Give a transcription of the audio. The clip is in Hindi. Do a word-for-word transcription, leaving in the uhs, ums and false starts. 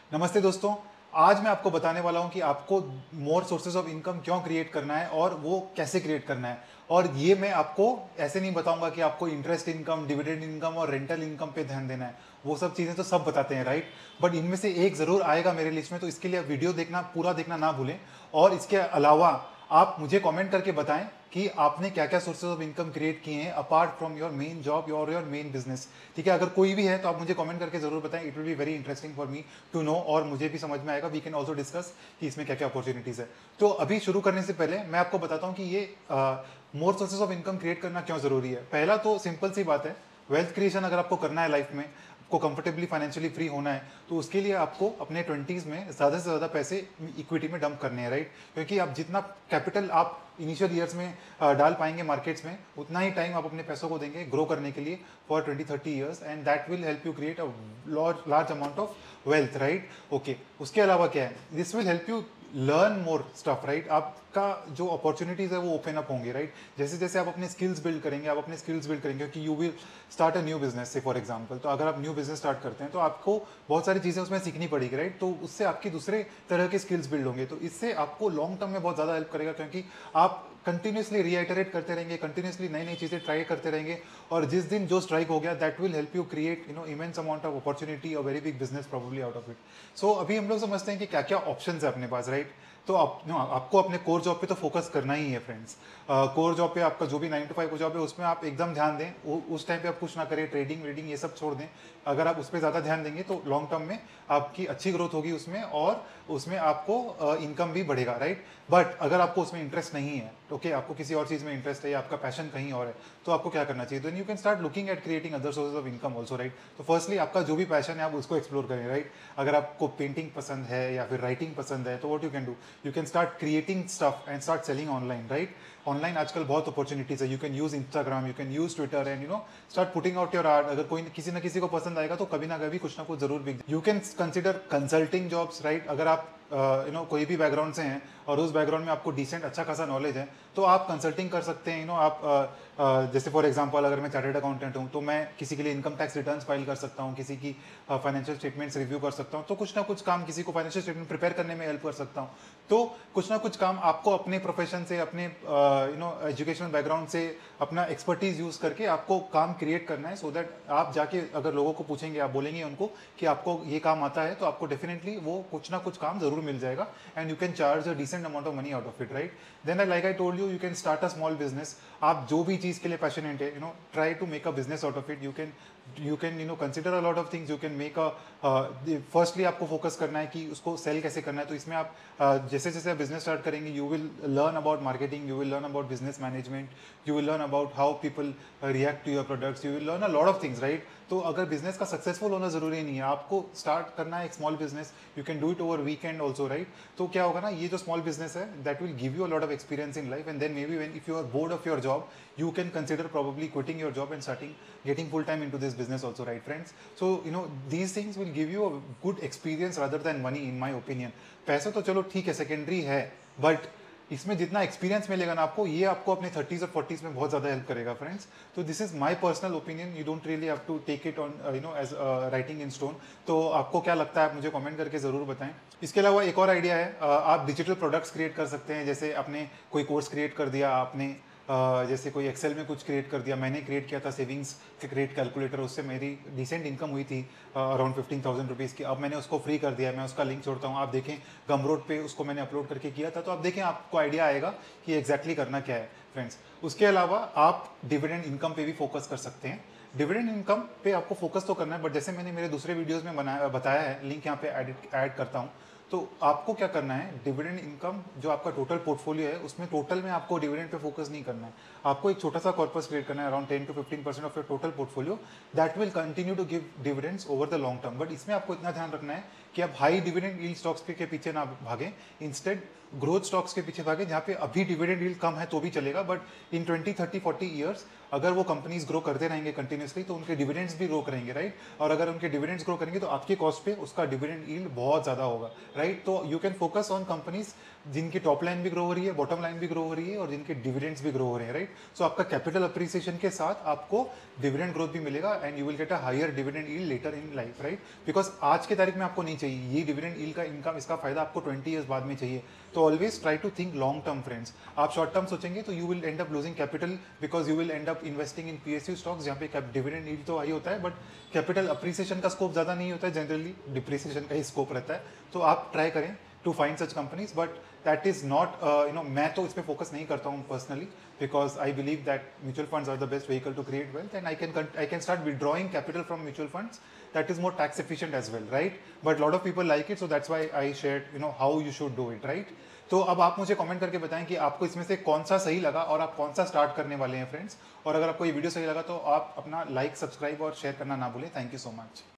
नमस्ते दोस्तों। आज मैं आपको बताने वाला हूं कि आपको मोर सोर्सेज ऑफ इनकम क्यों क्रिएट करना है और वो कैसे क्रिएट करना है। और ये मैं आपको ऐसे नहीं बताऊंगा कि आपको इंटरेस्ट इनकम, डिविडेंड इनकम और रेंटल इनकम पे ध्यान देना है। वो सब चीज़ें तो सब बताते हैं, राइट। बट इनमें से एक ज़रूर आएगा मेरे लिस्ट में, तो इसके लिए आप वीडियो देखना, पूरा देखना ना भूलें। और इसके अलावा आप मुझे कमेंट करके बताएं कि आपने क्या क्या सोर्सेज ऑफ इनकम क्रिएट किए हैं apart from your main job और योर मेन बिजनेस। ठीक है, अगर कोई भी है तो आप मुझे कमेंट करके जरूर बताएं। It will be very interesting for me to know, और मुझे भी समझ में आएगा। वी कैन ऑल्सो डिस्कस कि इसमें क्या क्या अपॉर्चुनिटीज है। तो अभी शुरू करने से पहले मैं आपको बताता हूँ कि ये more sources of income create करना क्यों जरूरी है। पहला तो सिंपल सी बात है, वेल्थ क्रिएशन अगर आपको करना है लाइफ में, आपको कंफर्टेबली फाइनेंशियली फ्री होना है, तो उसके लिए आपको अपने ट्वेंटीज़ में ज़्यादा से ज़्यादा पैसे इक्विटी में डंप करने हैं, राइट। क्योंकि आप जितना कैपिटल आप इनिशियल ईयर्स में डाल पाएंगे मार्केट्स में, उतना ही टाइम आप अपने पैसों को देंगे ग्रो करने के लिए for twenty thirty years, and that will help you create a large amount of wealth, right. Okay, उसके अलावा क्या है, this will help you learn more stuff, right. आपका जो अपॉर्चुनिटीज है वो ओपन अप होंगे, राइट। जैसे जैसे आप अपने स्किल्स बिल्ड करेंगे, आप अपने स्किल्स बिल्ड करेंगे, क्योंकि you will start a new business से फॉर एग्जांपल। तो अगर आप न्यू बिजनेस स्टार्ट करते हैं तो आपको बहुत सारी चीज़ें उसमें सीखनी पड़ेगी, राइट। तो उससे आपकी दूसरे तरह के स्किल्स बिल्ड होंगे, तो इससे आपको लॉन्ग टर्म में बहुत ज़्यादा हेल्प करेगा, क्योंकि आप कंटिन्यूसली रीआइटरेट करते रहेंगे, कंटिन्यूसली नई नई चीज़ें ट्राई करते रहेंगे, और जिस दिन जो स्ट्राइक हो गया, that will help you create you know immense amount of opportunity और very big business probably out of it. So अभी हम लोग समझते हैं कि क्या क्या ऑप्शंस है अपने पास, राइट। तो आप नो, आपको अपने कोर जॉब पे तो फोकस करना ही है फ्रेंड्स। कोर जॉब पे आपका जो भी नाइन टू फाइव जॉब है उसमें आप एकदम ध्यान दें। उ, उस टाइम पे आप कुछ ना करें, ट्रेडिंग वेडिंग ये सब छोड़ दें। अगर आप उस पर ज़्यादा ध्यान देंगे तो लॉन्ग टर्म में आपकी अच्छी ग्रोथ होगी उसमें, और उसमें आपको इनकम भी बढ़ेगा, राइट। बट अगर आपको उसमें इंटरेस्ट नहीं है, ओके, आपको किसी और चीज़ में इंटरेस्ट है या आपका पैशन कहीं और है, तो आपको क्या करना चाहिए, then you can start looking at creating other sources of income also, right. तो फर्स्टली आपका जो भी पैशन है आप उसको एक्सप्लोर करें, राइट। अगर आपको पेंटिंग पसंद है या फिर राइटिंग पसंद है, तो what you can do, you can start creating stuff and start selling online, right. Online आजकल बहुत अपॉर्चुनिटीज है। You can use Instagram, you can use Twitter, and you know start putting out your art. अगर कोई किसी ना किसी को पसंद आएगा तो कभी ना कभी कुछ ना कुछ जरूर बिक। You can consider consulting jobs, right. अगर आप यू नो कोई भी बैकग्राउंड से हैं और उस बैकग्राउंड में आपको डिसेंट अच्छा खासा नॉलेज है, तो आप कंसल्टिंग कर सकते हैं। यू नो आप uh, uh, जैसे फॉर एग्जांपल अगर मैं चार्टर्ड अकाउंटेंट हूँ तो मैं किसी के लिए इनकम टैक्स रिटर्न्स फाइल कर सकता हूँ, किसी की फाइनेंशियल स्टेटमेंट्स रिव्यू कर सकता हूँ। तो कुछ ना कुछ काम किसी को फाइनेंशियल स्टेटमेंट प्रिपेयर करने में हेल्प कर सकता हूँ। तो कुछ ना कुछ काम आपको अपने प्रोफेशन से, अपने यू नो एजुकेशनल बैकग्राउंड से, अपना एक्सपर्टीज यूज करके आपको काम क्रिएट करना है, सो so दैट आप जाके अगर लोगों को पूछेंगे, आप बोलेंगे उनको कि आपको ये काम आता है, तो आपको डेफिनेटली वो कुछ ना कुछ काम जरूर मिल जाएगा, and you can charge a decent amount of money out of it, right. Then I like I told you, you can start a small business. आप जो भी चीज़ के लिए पैशनेट है, you know try to make a business out of it. You can you can you know consider a lot of things. You can make a firstly आपको फोकस करना है कि उसको सेल कैसे करना है। तो इसमें आप uh, जैसे जैसे आप बिजनेस स्टार्ट करेंगे, you will learn about marketing, you will learn about business management, you will learn about how people react to your products, you will learn a lot of things, right. तो अगर बिजनेस का सक्सेसफुल होना जरूरी नहीं है, आपको स्टार्ट करना है एक small business, you can do it over weekend also, right. तो क्या होगा ना, ये जो स्मॉल बिजनेस है that will give you a lot of experience in life, and then maybe when if you are bored of your job, you can consider probably quitting your job and starting getting full time into this business also, right friends? So you know these things will give you a good experience rather than money, in my opinion. पैसा तो चलो ठीक है, सेकेंडरी है, बट इसमें जितना एक्सपीरियंस मिलेगा ना आपको, ये आपको अपने थर्टीज और फोर्टीज में बहुत ज्यादा हेल्प करेगा फ्रेंड्स। तो this is my personal opinion, you don't really have to take it on you know as writing in stone. तो आपको क्या लगता है आप मुझे कमेंट करके जरूर बताएं। इसके अलावा एक और आइडिया है, uh, आप डिजिटल प्रोडक्ट्स क्रिएट कर सकते हैं। जैसे आपने कोई कोर्स क्रिएट कर दिया, आपने Uh, जैसे कोई एक्सेल में कुछ क्रिएट कर दिया। मैंने क्रिएट किया था सेविंग्स क्रिएट कैलकुलेटर, उससे मेरी डिसेंट इनकम हुई थी अराउंड फिफ्टीन थाउजेंड रुपीज़ की। अब मैंने उसको फ्री कर दिया, मैं उसका लिंक छोड़ता हूँ, आप देखें गमरोड पे उसको मैंने अपलोड करके किया था। तो आप देखें, आपको आइडिया आएगा कि एग्जैक्टली करना क्या है फ्रेंड्स। उसके अलावा आप डिविडेंड इनकम पे भी फोकस कर सकते हैं। डिविडेंड इनकम पे आपको फोकस तो करना है, बट जैसे मैंने मेरे दूसरे वीडियोज़ में बनाया बताया है, लिंक यहाँ पे ऐड करता हूँ। तो आपको क्या करना है, डिविडेंड इनकम जो आपका टोटल पोर्टफोलियो है उसमें टोटल में आपको डिविडेंड पे फोकस नहीं करना है। आपको एक छोटा सा कॉर्पस क्रिएट करना है, around ten to fifteen percent of your total portfolio, that will continue to give dividends over the long term. But इसमें आपको इतना ध्यान रखना है कि आप हाई डिविडेंड यील्ड स्टॉक्स के पीछे ना भागें, इंस्टेड ग्रोथ स्टॉक्स के पीछे भागे, जहाँ पे अभी डिविडेंड यील्ड कम है तो भी चलेगा, but in twenty thirty forty years अगर वो कंपनीज ग्रो करते रहेंगे कंटिन्यूसली तो उनके डिविडेंड्स भी ग्रो करेंगे, राइट। और अगर उनके डिविडेंड्स ग्रो करेंगे तो आपकी कॉस्ट पे उसका डिविडेंड यील्ड बहुत ज़्यादा होगा, राइट। तो you can focus on companies जिनकी टॉप लाइन भी ग्रो हो रही है, बॉटम लाइन भी ग्रो हो रही है और जिनके डिविडेंड्स भी ग्रो हो रहे हैं, राइट। सो आपका कैपिटल अप्रिसिएशन के साथ आपको डिविडेंड ग्रोथ भी मिलेगा and you will get a higher dividend yield later in life, right. Because आज के तारीख में आपको नहीं चाहिए ये डिविडेंड यील्ड का इनकम, इसका फायदा आपको ट्वेंटी ईयर्स बाद में चाहिए। तो always try to think long term friends. आप शॉर्ट टर्म सोचेंगे तो you will end up losing capital because you will end up investing in PSU stocks जहाँ पे डिविडेंड यील्ड तो हाई होता है बट कैपिटल अप्रिसिएशन का स्कोप ज़्यादा नहीं होता है, जनरली डिप्रिसिएशन का ही स्कोप रहता है। तो आप ट्राई करें to find such companies, but that is not you know, मैं तो इस पर फोकस नहीं करता हूँ personally because I believe that mutual funds are the best vehicle to create wealth and I can I can start withdrawing capital from mutual funds that is more tax efficient as well, right? But lot of people like it, so that's why I shared you know how you should do it, right? तो अब आप मुझे कमेंट करके बताएं कि आपको इसमें से कौन सा सही लगा और आप कौन सा स्टार्ट करने वाले हैं फ्रेंड्स। और अगर आपको ये वीडियो सही लगा तो आप अपना लाइक, सब्सक्राइब और शेयर करना ना भूलें। Thank you so much.